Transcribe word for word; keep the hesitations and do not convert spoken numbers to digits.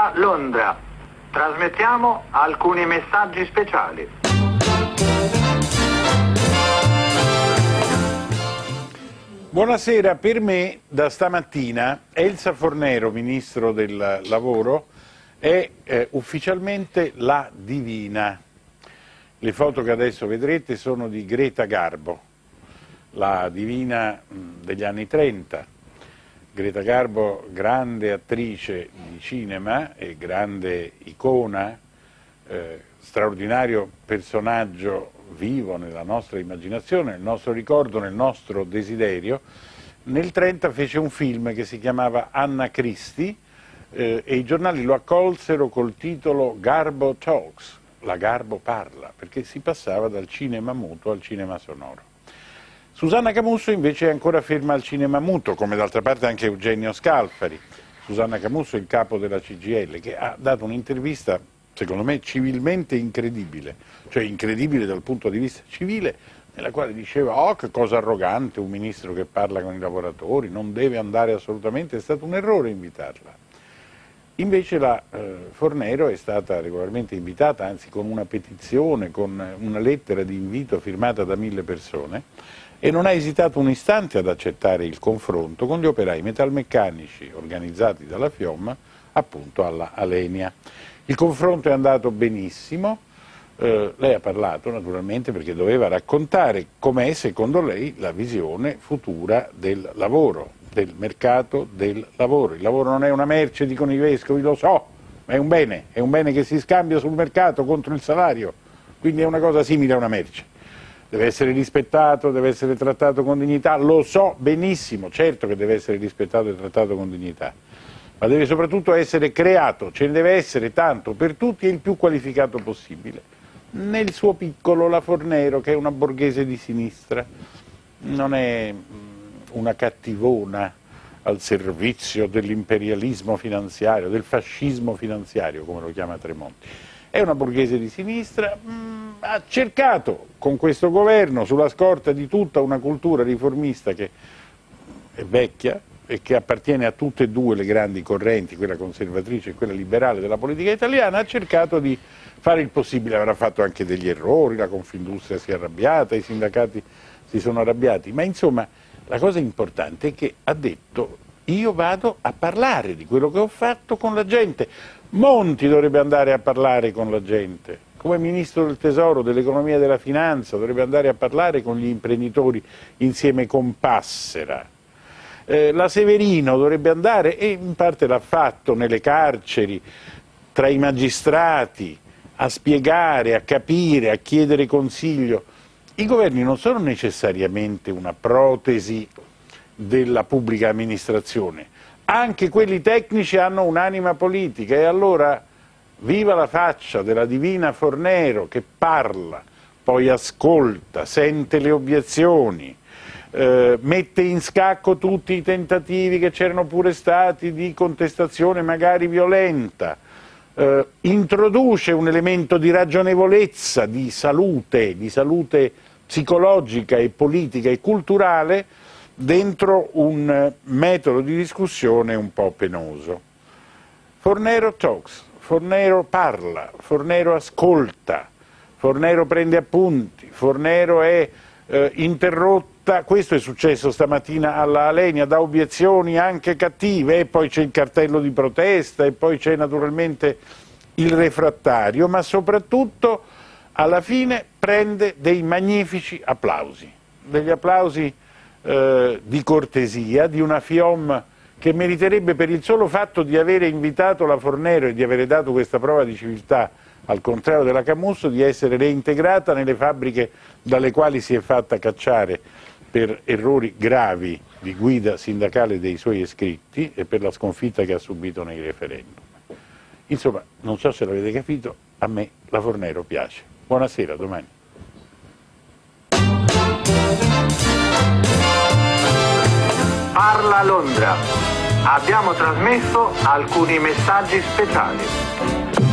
Parla Londra. Trasmettiamo alcuni messaggi speciali. Buonasera, per me da stamattina Elsa Fornero, Ministro del Lavoro, è eh, ufficialmente la divina. Le foto che adesso vedrete sono di Greta Garbo, la divina mh, degli anni trenta. Greta Garbo, grande attrice di cinema e grande icona, eh, straordinario personaggio vivo nella nostra immaginazione, nel nostro ricordo, nel nostro desiderio. Nel trenta fece un film che si chiamava Anna Christie eh, e i giornali lo accolsero col titolo Garbo Talks, la Garbo parla, perché si passava dal cinema muto al cinema sonoro. Susanna Camusso invece è ancora ferma al cinema muto, come d'altra parte anche Eugenio Scalfari. Susanna Camusso è il capo della C G I L, che ha dato un'intervista, secondo me, civilmente incredibile, cioè incredibile dal punto di vista civile, nella quale diceva oh che cosa arrogante un ministro che parla con i lavoratori, non deve andare assolutamente, è stato un errore invitarla. Invece la eh, Fornero è stata regolarmente invitata, anzi con una petizione, con una lettera di invito firmata da mille persone, e non ha esitato un istante ad accettare il confronto con gli operai metalmeccanici organizzati dalla FIOM appunto alla Alenia. Il confronto è andato benissimo, eh, lei ha parlato naturalmente perché doveva raccontare com'è secondo lei la visione futura del lavoro, del mercato del lavoro. Il lavoro non è una merce, dicono i vescovi, lo so, ma è un bene, è un bene che si scambia sul mercato contro il salario, quindi è una cosa simile a una merce. Deve essere rispettato, deve essere trattato con dignità, lo so benissimo, certo che deve essere rispettato e trattato con dignità, ma deve soprattutto essere creato, ce ne deve essere tanto per tutti e il più qualificato possibile. Nel suo piccolo la Fornero, che è una borghese di sinistra, non è una cattivona al servizio dell'imperialismo finanziario, del fascismo finanziario, come lo chiama Tremonti. È una borghese di sinistra, mh, ha cercato con questo governo, sulla scorta di tutta una cultura riformista che è vecchia e che appartiene a tutte e due le grandi correnti, quella conservatrice e quella liberale della politica italiana, ha cercato di fare il possibile, avrà fatto anche degli errori, la Confindustria si è arrabbiata, i sindacati si sono arrabbiati, ma insomma la cosa importante è che ha detto io vado a parlare di quello che ho fatto con la gente. Monti dovrebbe andare a parlare con la gente, come Ministro del Tesoro, dell'Economia e della Finanza, dovrebbe andare a parlare con gli imprenditori insieme con Passera. Eh, la Severino dovrebbe andare, e in parte l'ha fatto, nelle carceri, tra i magistrati, a spiegare, a capire, a chiedere consiglio. I governi non sono necessariamente una protesi della pubblica amministrazione. Anche quelli tecnici hanno un'anima politica e allora viva la faccia della divina Fornero che parla, poi ascolta, sente le obiezioni, eh, mette in scacco tutti i tentativi che c'erano pure stati di contestazione magari violenta, eh, introduce un elemento di ragionevolezza, di salute, di salute psicologica e politica e culturale dentro un metodo di discussione un po' penoso. Fornero talks, Fornero parla, Fornero ascolta, Fornero prende appunti, Fornero è eh, interrotta, questo è successo stamattina alla Alenia, da obiezioni anche cattive, e poi c'è il cartello di protesta, e poi c'è naturalmente il refrattario, ma soprattutto alla fine prende dei magnifici applausi, degli applausi Eh, di cortesia, di una FIOM che meriterebbe, per il solo fatto di avere invitato la Fornero e di avere dato questa prova di civiltà, al contrario della Camusso, di essere reintegrata nelle fabbriche dalle quali si è fatta cacciare per errori gravi di guida sindacale dei suoi iscritti e per la sconfitta che ha subito nei referendum. Insomma, non so se l'avete capito, a me la Fornero piace. Buonasera, domani. Parla Londra. Abbiamo trasmesso alcuni messaggi speciali.